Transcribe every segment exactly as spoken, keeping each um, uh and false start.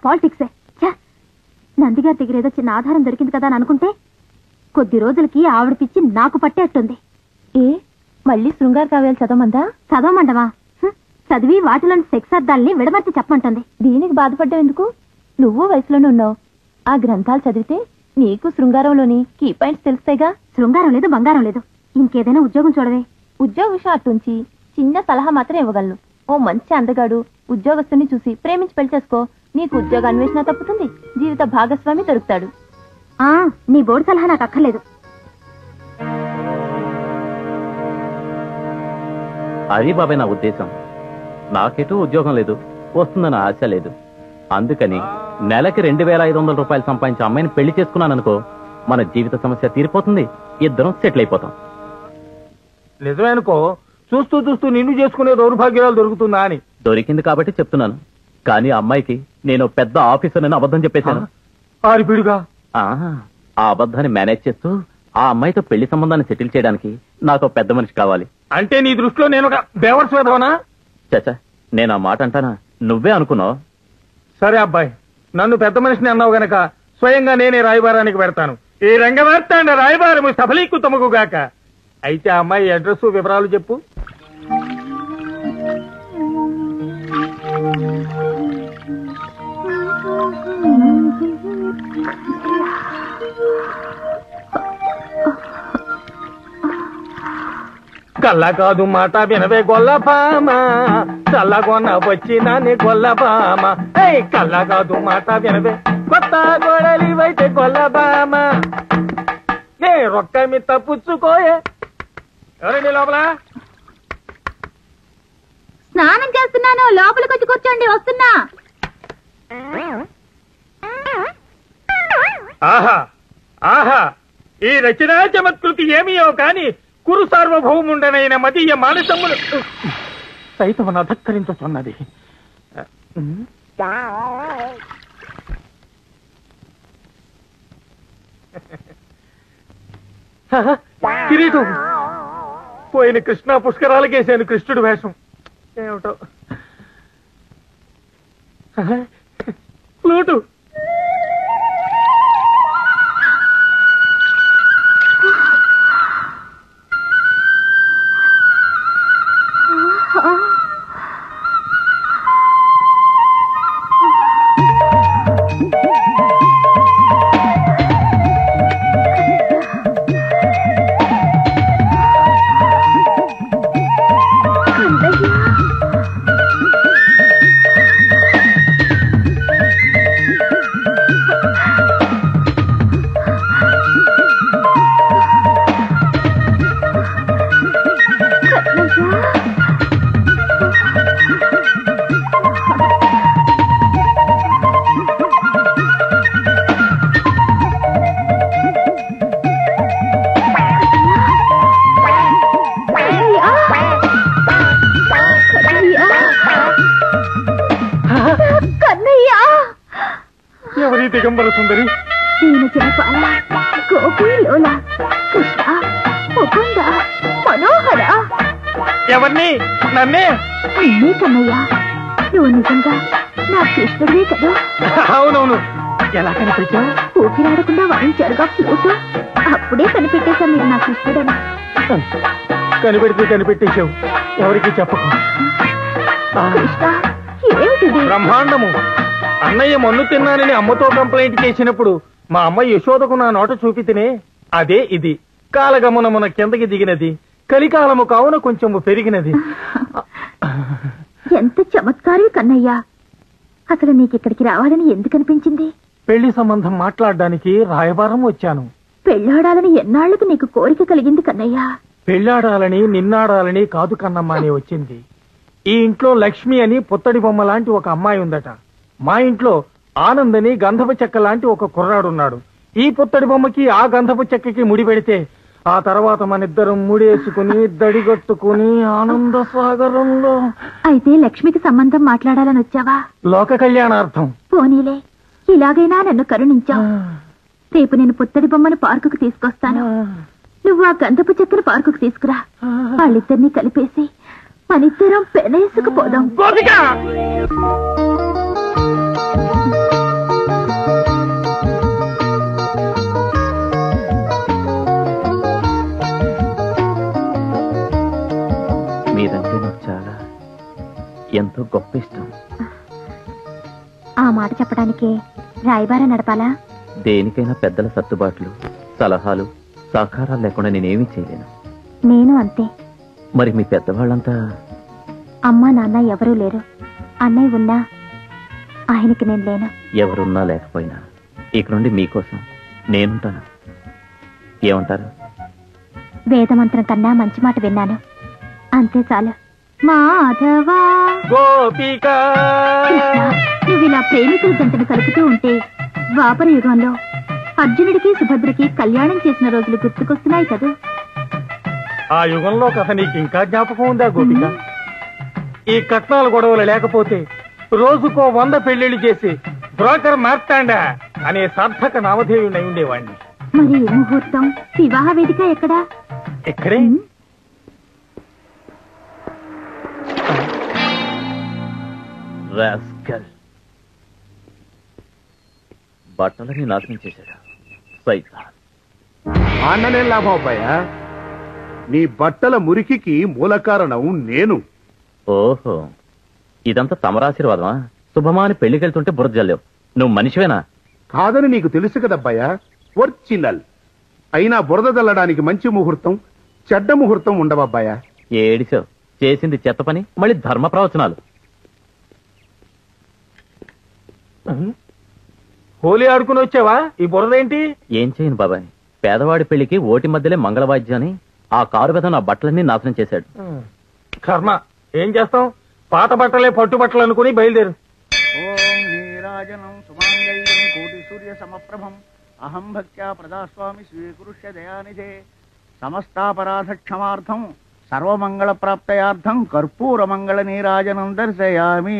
పాలిటిక్సే. నందిగారి దగ్గర ఏదో చిన్న ఆధారం దొరికింది కదా అని అనుకుంటే కొద్ది రోజులకి ఆవిడ పిచ్చి నాకు పట్టేట్టుంది. ఏ మళ్ళీ శృంగార కావ్యాలు చదవమందా? చదవమండవా? చదివి వాటిలోని సెక్స్ అర్థాలని విడమర్చి చెప్పమంటుంది. దీనికి బాధపడ్డావు ఎందుకు? నువ్వు వయసులోనే ఉన్నావు. ఆ గ్రంథాలు చదివితే నీకు శృంగారంలోని కీ పాయింట్స్ తెలుస్తాయిగా. శృంగారం లేదు, బంగారం లేదు. ఇంకేదైనా ఉద్యోగం చూడవే. ఉద్యోగ విషయం అట్టుంచి చిన్న సలహా మాత్రం ఇవ్వగలను. ఓ మంచి అందగాడు ఉద్యోగస్తుని చూసి ప్రేమించి పెళ్లి చేసుకో. నీకు ఉద్యోగ అన్వేషణ తప్పుతుంది, జీవిత భాగస్వామి దొరుకుతాడు. ఆ నీ బోర్డు సలహా నాకు అక్కర్లేదు. అది బాబాయ్ నా ఉద్దేశం. నాకెటూ ఉద్యోగం లేదు, వస్తుందన్న ఆశ లేదు. అందుకని నెలకి రెండు వేల ఐదు వందల రూపాయలు సంపాదించే అమ్మాయిని పెళ్లి చేసుకున్నాను అనుకో, మన జీవిత సమస్య తీరిపోతుంది, ఇద్దరం సెటిల్ అయిపోతాం. నిజమే అనుకో. చూస్తూ చూస్తూ నిన్ను చేసుకునే దౌర్భాగ్యాలు దొరుకుతుందా అని. దొరికింది కాబట్టి చెప్తున్నాను. కానీ అమ్మాయికి నేను పెద్ద ఆఫీసర్ అని అబద్ధం చెప్పేశాను. ఆరిపిడుగా ఆ అబద్ధాన్ని మేనేజ్ చేస్తూ ఆ అమ్మాయితో పెళ్లి సంబంధాన్ని సెటిల్ చేయడానికి నాకు పెద్ద మనిషి కావాలి. అంటే నీ దృష్టిలో నేను ఒక బేవర్స్ వేదవనా? చచ్చా, నేను ఆ మాట అంటానా? నువ్వే అనుకున్నావు. సరే అబ్బాయి, నన్ను పెద్ద మనిషిని అన్నావు గనక స్వయంగా నేనే రాయబారానికి పెడతాను. ఈ రంగవార్తాండ రాయబారము సఫలీకృతముగు గాక. అయితే ఆ అమ్మాయి అడ్రస్ వివరాలు చెప్పు. కళ్ళ కాదు మాట వినవే గొల్లపామ, చల్లగొన్న వచ్చినాని గొల్లపామ. కళ్ళ కాదు మాట వినవే కొత్త గొడలివైతే గొల్లపామ. ఏ రొక్క మీ తప్పుచ్చుకోయే. ఎవరండి లోపల? స్నానం చేస్తున్నాను, లోపలికి వచ్చి కూర్చోండి, వస్తున్నా. ఆహా ఆహా, ఈ రచనా చమత్కృతి ఏమియో కాని కురు సార్వభౌముండనైన మదీయ మానసములు సైతమును అధక్కరించుతున్నది. కిరీటం పోయిన కృష్ణా పుష్కరాలకేసాను కృష్ణుడు వేషం. ఏమిటో ఫ్లూటు. ఎవరి దిగంబర సుందరి? దీని జనపాల గోపి లోల కృష్ణ ముకుంద మనోహర. ఎవరిని? నన్నే? అన్నీ కన్నయ్య, నువ్వు నిజంగా నా కృష్ణుడే కదా? అవునవును. ఎలా కనిపెట్టావు? ఊపిరాడకుండా వాయించారుగా ఫ్లూటు, అప్పుడే కనిపెట్టేశా మీరు నా కృష్ణుడని. కనిపెడితే కనిపెట్టేశావు, ఎవరికి చెప్పకు. కృష్ణ ఏమిటిది? బ్రహ్మాండము. అన్నయ్య మన్ను తిన్నానని అమ్మతో కంప్లైంట్ చేసినప్పుడు మా అమ్మ యశోదకు నా నోట చూపితేనే అదే ఇది. కాలగమనమున కిందకి దిగినది, కలికాలము కావున కొంచెము పెరిగినది. ఎంత చమత్కారి కన్నయ్య. అసలు నీకిక్కడికి రావాలని ఎందుకు అనిపించింది? పెళ్లి సంబంధం మాట్లాడడానికి రాయబారం వచ్చాను. పెళ్లాడాలని ఎన్నాళ్లకు నీకు కోరిక కలిగింది కన్నయ్య? పెళ్లాడాలని నిన్నాడాలని కాదు కన్నమ్మ అని వచ్చింది. ఈ ఇంట్లో లక్ష్మి అని పుత్తడి బొమ్మ లాంటి ఒక అమ్మాయి ఉందట. మా ఇంట్లో ఆనందని గంధపు చెక్క లాంటి ఒక కుర్రాడున్నాడు. ఈ పుత్తడి బొమ్మకి ఆ గంధపు చెక్కకి ముడి పెడితే ఆ తర్వాత మనిద్దరం ముడేసుకుని దడిగట్టుకుని ఆనంద సాగరంలో. అయితే లక్ష్మికి సంబంధం మాట్లాడాలని వచ్చావా? లోక కళ్యాణార్థం. పోనీలే, ఇలాగైనా నన్ను కరుణించావు. రేపు నేను పుత్తడి బొమ్మను పార్కుకు తీసుకొస్తాను. నువ్వు ఆ గంధపు చెక్కను పార్కుకు తీసుకురా. వాళ్ళిద్దరినీ కలిపేసి మనిద్దరం పెనేసుకుపోదాం. ఎంతో గొప్ప ఇష్టం. ఆ మాట చెప్పడానికి రాయబార నడపాలా? దేనికైనా పెద్దల సర్దుబాట్లు, సలహాలు, సహకారాలు లేకుండా నేనేమీ చేయలేను. నేను అంతే. మరి మీ పెద్దవాళ్ళంతా? అమ్మా నాన్న ఎవరూ లేరు. అన్నయ్య ఉన్నా ఆయనకి నేను లేను. ఎవరున్నా లేకపోయినా ఇక నుండి మీకోసం నేనుంటాను. ఏమంటారు? వేదమంత్రం కన్నా మంచి మాట విన్నాను, అంతే చాలు. మాధవా గోపిక నువ్వు ఇలా ప్రేమికుల జంటను కలుపుతూ ఉంటే ద్వాపర యుగంలో అర్జునుడికి సుభద్రకి కళ్యాణం చేసిన రోజులు గుర్తుకొస్తున్నాయి కదా. ఆ యుగంలో కథ నీకు ఇంకా జ్ఞాపకం ఉందా గోపిక? ఈ కట్నాల గొడవలు లేకపోతే రోజుకో వంద పెళ్లిళ్లు చేసి బ్రోకర్ మార్తాండా అనే సార్థక నామధేయుడై ఉండేవాణ్ణి. మరి ముహూర్తం, వివాహ వేదిక ఎక్కడా? ఎక్కడే? రాస్కల్, బట్టలని నాశనం చేశాడు. సైతాన్. అన్ననే లాభం అబ్బాయా, నీ బట్టల మురికికి మూల కారణం నేను. ఓహో, ఇదంతా తమరాశీర్వాదమా? శుభమాని పెళ్లికెళ్తుంటే బురద జల్లేవు. నువ్వు మనిషివేనా? కాదని నీకు తెలుసు కదబ్బాయా, ఒరిజినల్. అయినా బురద జల్లడానికి మంచి ముహూర్తం, చెడ్డ ముహూర్తం ఉండవబ్బాయా. ఏడిసావు, చేసింది చెత్త పని, మళ్ళీ ధర్మ ప్రవచనాలు. హోలీ ఆడుకుని వచ్చావా? ఈ బురదేంటి? ఏం చేయను బాబాయ్, పేదవాడి పెళ్లికి ఓటి మధ్యలే మంగళవాద్యాన్ని ఆ కారు మీద నా బట్టలన్నీ నాశనం చేశాడు. కర్మ, ఏం చేస్తాం? పాత బట్టలే పట్టు బట్టలు అనుకుని బయలుదేరు. ఓం నీరాజనం సుమాంగళ్యం కోటి సూర్య సమప్రభం అహం భక్త్యా ప్రదాస్వామి స్వీకృష్య దయానిధే సమస్తాపరాధ క్షమార్థం సర్వమంగళ ప్రాప్తయార్థం కర్పూర మంగళ నీరాజనం దర్శయామి.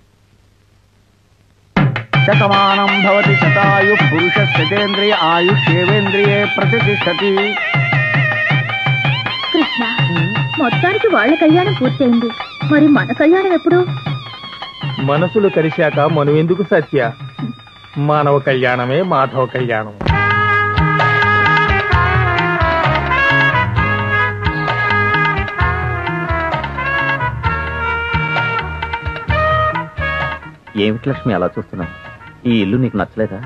శతమానం భవతి శతాయు పురుష శతేంద్రియ ఆయుష్యేవేంద్రియే ప్రతిష్టతి. కృష్ణ, మొత్తానికి వాళ్ళ కళ్యాణం పూర్తయింది, మరి మన కళ్యాణం ఎప్పుడు? మనసులు కలిశాక మనం ఎందుకు సత్య? మానవ కళ్యాణమే మాధవ కళ్యాణం. ఏమిటి లక్ష్మి అలా చూస్తున్నావు? ఈ ఇల్లు నీకు నచ్చలేదా?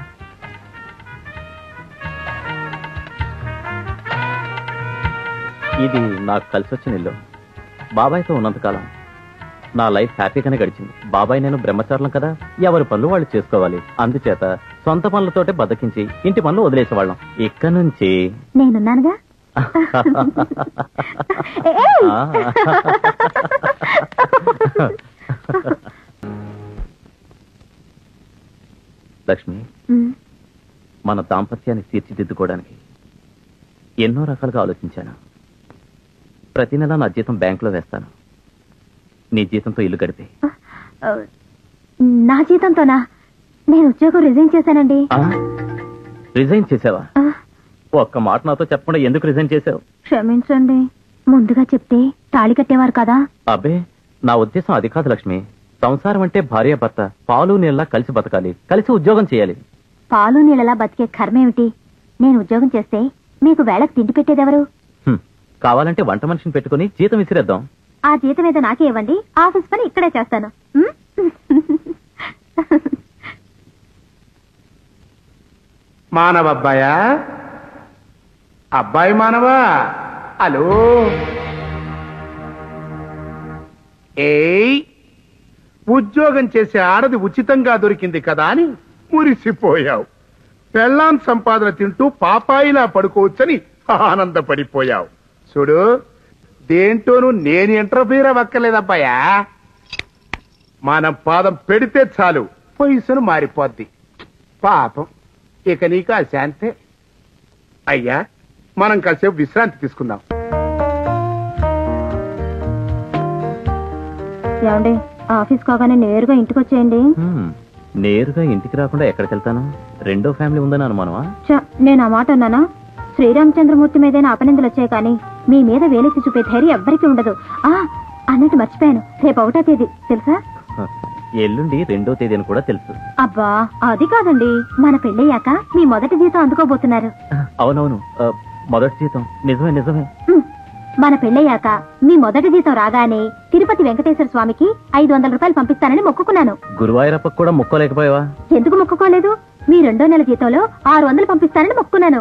ఇది నాకు కలిసి వచ్చిన ఇల్లు. బాబాయ్తో ఉన్నంతకాలం నా లైఫ్ హ్యాపీగానే గడిచింది. బాబాయ్ నేను బ్రహ్మచారులం కదా, ఎవరి పనులు వాళ్ళు చేసుకోవాలి. అందుచేత సొంత పనులతోటే బతికించి ఇంటి పనులు వదిలేసేవాళ్ళం. ఇక్కడ నుంచి నేనున్నానుగా. లక్ష్మి, మన దాంపత్యాన్ని తీర్చిదిద్దుకోవడానికి ఎన్నో రకాలుగా ఆలోచించాను. ప్రతి నెల నా జీతం బ్యాంకులో వేస్తాను. నీ జీతంతో ఇల్లు గడిపే. నా జీతంతోనా? నేను ఉద్యోగం రిజైన్ చేశానండి. రిజైన్ చేసావా? ఒక్క మాట నాతో చెప్పకుండా ఎందుకు రిజైన్ చేసావు? క్షమించండి, ముందుగా చెప్తే తాళి కట్టేవారు కదా. అబ్బే, నా ఉద్దేశం అది కాదు లక్ష్మి. సంసారం అంటే భార్య భర్త పాలు నీళ్ళలా కలిసి బతకాలి, కలిసి ఉద్యోగం చేయాలి. పాలు నీళ్ళలా బతికే కర్మేమిటి? నేను ఉద్యోగం చేస్తే మీకు వేళకు తిండి పెట్టేదెవరు? కావాలంటే వంట మనిషిని పెట్టుకుని జీతం విసిరేద్దాం. ఆ జీతం ఏదో నాకే ఇవ్వండి, ఆఫీస్ పని ఇక్కడే చేస్తాను. మానవ అబ్బాయా, అబ్బాయి మానవా, హలో. ఏయ్, ఉద్యోగం చేసే ఆడది ఉచితంగా దొరికింది కదా అని మురిసిపోయావు. పెళ్ళాం సంపాదన తింటూ పాపాయిలా పడుకోవచ్చని ఆనందపడిపోయావు. చూడు, దేంటోనూ నేను ఇంటర్ఫీర్ అవ్వక్కర్లేదబ్బాయా. మనం పాదం పెడితే చాలు పొజిషన్ మారిపోద్ది. పాపం, ఇక నీకు ఆ శాంతే. అయ్యా, మనం కాసేపు విశ్రాంతి తీసుకుందాం. ఏమండి, ఆఫీస్ కాగానే నేరుగా ఇంటికి వచ్చేయండి. నేరుగా ఇంటికి రాకుండా ఎక్కడికి వెళ్తాను? రెండో ఫ్యామిలీ ఉందని అనుమానమా? నేను ఆ మాట అన్నానా? శ్రీరామచంద్రమూర్తి మీదైనా అపనిందలు వచ్చాయి కానీ మీ మీద వేలెత్తి చూపే ధైర్యం ఎవ్వరికీ ఉండదు. ఆ అన్నట్టు మర్చిపోయాను, రేపు ఒకటో తేదీ తెలుసా? ఎల్లుండి రెండో తేదీ అని కూడా తెలుసు. అబ్బా, అది కాదండి, మన పెళ్ళయ్యాక మీ మొదటి జీతం అందుకోబోతున్నారు. అవునవును, మొదటి జీతం. నిజమే నిజమే. మన పెళ్ళయ్యాక మీ మొదటి జీతం రాగానే తిరుపతి వెంకటేశ్వర స్వామికి ఐదు వందల రూపాయలు పంపిస్తానని మొక్కుకున్నాను. గురువాయూరప్పకు కూడా మొక్కోలేకపోయావా? ఎందుకు మొక్కుకోలేదు? మీ రెండో నెల జీతంలో ఆరు వందలు పంపిస్తానని మొక్కున్నాను.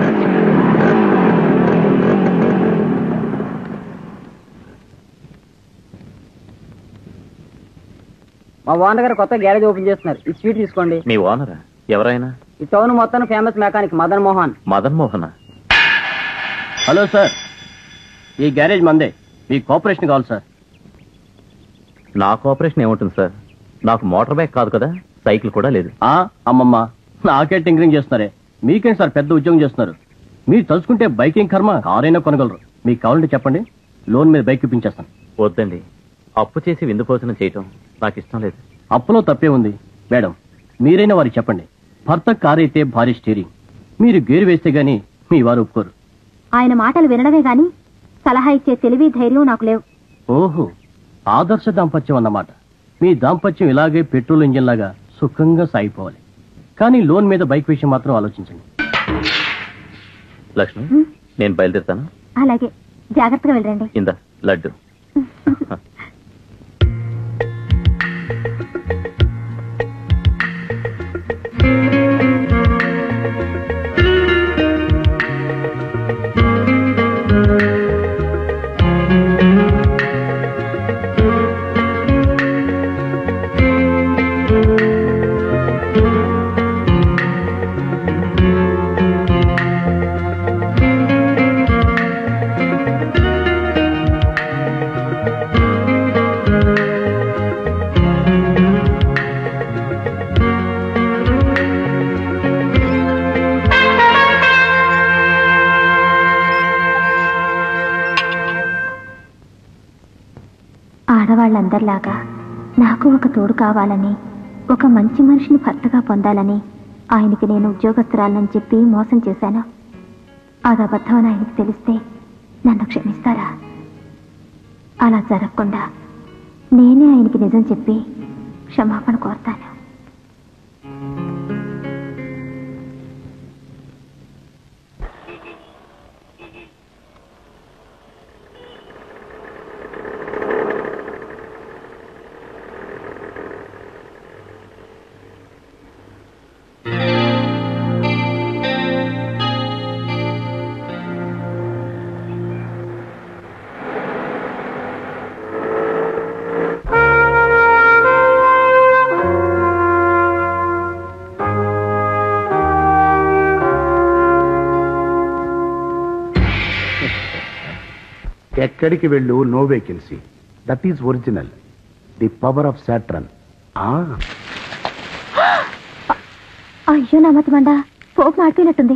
మా ఓనర్ గారు కొత్త గ్యారేజ్ ఓపెన్ చేస్తున్నారు. ఈ స్వీట్ తీసుకోండి. మీ ఓనరా? ఎవరైనా? ఈ టౌన్ మొత్తం famous mechanic Madan Mohan. Madan Mohan? Hello sir, ఈ గ్యారేజ్ మందే. మీ కోఆపరేషన్ కావాలి సార్. నా కోఆపరేషన్ ఏముంటుంది సార్? నాకు మోటార్ బైక్ కాదు కదా, సైకిల్ కూడా లేదు. ఆ అమ్మమ్మ, నాకే టింకరింగ్ చేస్తున్నారే. మీకేం సార్ పెద్ద ఉద్యోగం చేస్తున్నారు? మీరు తలుచుకుంటే బైకింగ్ కర్మ కారైనా కొనగలరు. మీకు కావాలంటే చెప్పండి, లోన్ మీద బైక్ ఇప్పించేస్తాను. వద్దండి, అప్పు చేసి విందు భోజనం చేయటం నాకు ఇష్టం లేదు. అప్పులో తప్పే ఉంది మేడం. మీరైనా వారికి చెప్పండి, భర్త కారు అయితే భారీ స్టీరింగ్, మీరు గేరు వేస్తే గానీ మీ వారు ఒప్పుకోరు. ఆయన మాటలు వినడమే గాని సలహా ఇచ్చే తెలివి ధైర్యం నాకు లేవు. ఓహో, ఆదర్శ దాంపత్యం అన్నమాట. మీ దాంపత్యం ఇలాగే పెట్రోల్ ఇంజిన్ లాగా సుఖంగా సాగిపోవాలి. కానీ లోన్ మీద బైక్ విషయం మాత్రం ఆలోచించండి. లక్ష్మి, నేను బయలుదేరుతాను. అలాగే, జాగ్రత్తగా వెళ్ళండి. ఇందా లడ్డు. ఆడవాళ్ళందరిలాగా నాకు ఒక తోడు కావాలని, ఒక మంచి మనిషిని భర్తగా పొందాలని ఆయనకి నేను ఉద్యోగస్తురాలని చెప్పి మోసం చేశాను. అది అబద్ధమని ఆయనకి తెలిస్తే నన్ను క్షమిస్తారా? అలా జరగకుండా నేనే ఆయనకి నిజం చెప్పి క్షమాపణ కోరుతాను. ఎక్కడికి వెళ్ళు no vacancy. That is original. The power of Saturn. అయ్యో నా మతి మండ, పోపు మాడిపోయినట్టుంది.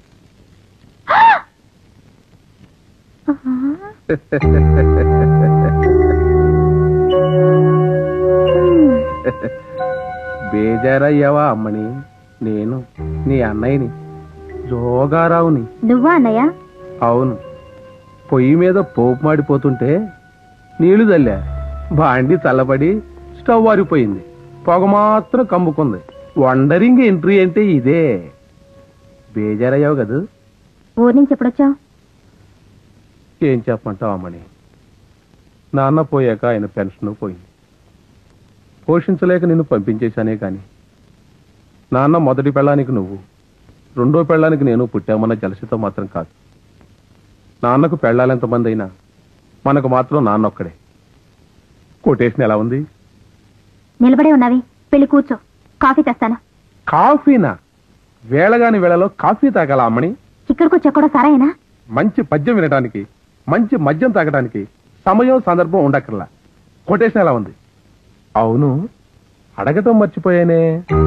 బేజారయ్యావా అమ్మని? నేను నీ అన్నయ్యని, జోగారావుని. నువ్వా అన్నయ్య? అవును. పొయ్యి మీద పోపు మాడిపోతుంటే నీళ్లు చల్లా, బాండి చల్లబడి స్టవ్ ఆరిపోయింది, పొగ మాత్రం కమ్ముకుంది. వండరింగ్ ఎంట్రీ అంటే ఇదే. బేజారయ్యావు కదా? ఊరి నుంచి ఎప్పుడొచ్చావు? ఏం చెప్పమంటావు అమ్మని, నాన్న పోయాక ఆయన పెన్షన్ పోయింది. పోషించలేక నిన్ను పంపించేశానే కాని నాన్న మొదటి పెళ్ళానికి నువ్వు, రెండో పెళ్ళానికి నేను పుట్టామన్న జలసితో మాత్రం కాదు. నాన్నకు పెళ్ళాలెంతమంది అయినా మనకు మాత్రం నాన్న ఒక్కడే. కొటేషన్ ఎలా ఉంది? నిలబడే ఉన్నావి, పెళ్లి కూర్చో, కాఫీ తెస్తాను. కాఫీనా? వేళగాని వేళలో కాఫీ తాగాల అమ్మని? ఇక్కడికి వచ్చా కూడా సరేనా? మంచి పద్యం వినడానికి, మంచి మద్యం తాగడానికి సమయం సందర్భం ఉండక్కర్లా. కొటేషన్ ఎలా ఉంది? అవును, అడగటం మర్చిపోయానే,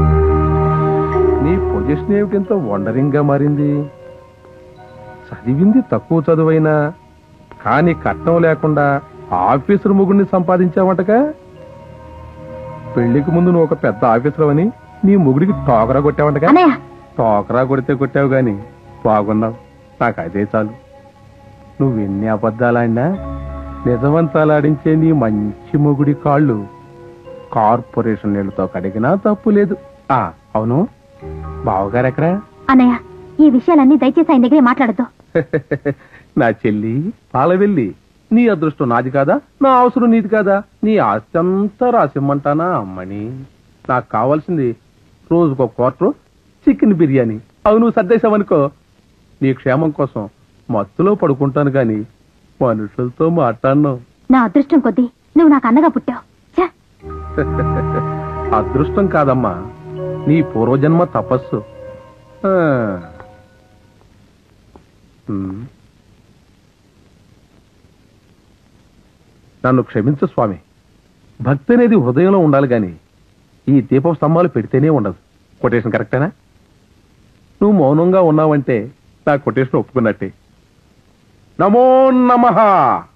నీ పొజిషన్ ఏమిటింతో వండరింగ్ గా మారింది? చదివింది తక్కువ చదువైనా కానీ కట్నం లేకుండా ఆఫీసర్ ముగ్గురిని సంపాదించావంటగా. పెళ్లికి ముందు నువ్వు ఒక పెద్ద ఆఫీసర్ అని నీ ముగుడికి టోకరా కొట్టావంటగా. టోకరా కొడితే కొట్టావు గాని బాగున్నావు, నాకు అదే చాలు. నువ్వెన్ని అబద్ధాలాడినా నిజవంతాలాడించే నీ మంచి మొగుడి కాళ్ళు కార్పొరేషన్ నీళ్లతో కడిగినా తప్పు లేదు. ఆ అవును, బావగారు ఎక్కడా? అన్నయ్య, ఈ విషయాలన్నీ దయచేసి ఆయన దగ్గరే మాట్లాడద్దు. నా చెల్లి పాలవెల్లి, నీ అదృష్టం నాది కాదా, నా అవసరం నీది కాదా? నీ ఆస్తి అంతా రాసిమ్మంటానా అమ్మని? నాకు కావాల్సింది రోజుకో క్వార్టర్ చికెన్ బిర్యానీ. అవి నువ్వు సర్దేశావనుకో, నీ క్షేమం కోసం మత్తులో పడుకుంటాను గాని మనుషులతో మాట్లాడను. నా అదృష్టం కొద్దీ నువ్వు నాకు అన్నగా పుట్టావు. ఛ! అదృష్టం కాదమ్మా, నీ పూర్వజన్మ తపస్సు. ఆ. ఉమ్. నన్ను క్షమించు స్వామి. భక్తి అనేది హృదయంలో ఉండాలి గాని ఈ దీపం స్తంభాలు పెడితేనే ఉండదు. కొటేషన్ కరెక్టేనా? నువ్వు మౌనంగా ఉన్నావంటే నా కొటేషన్ ఒప్పుకున్నట్టే. నమో నమః.